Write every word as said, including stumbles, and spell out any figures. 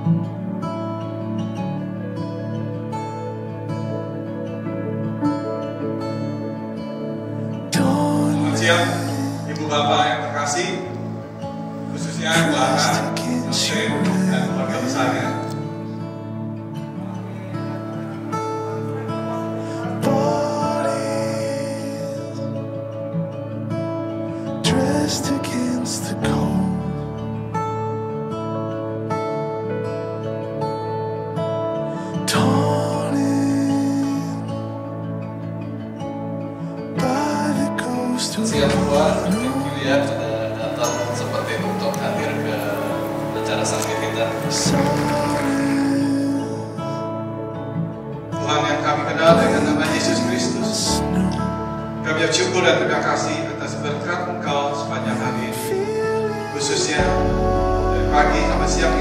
Selamat siang, Ibu Bapak yang terkasih, khususnya Bu Ana, Yosef, dan keluarga besarnya. Against the cold, torn in by the ghost of Siang semua, thank you ya sudah datang seperti itu untuk hadir ke acara sakit kita. Tuhan yang kami kenal dengan nama Yesus Kristus, kami bersyukur dan terima kasih berkat Engkau sepanjang hari ini, khususnya dari pagi sampai siang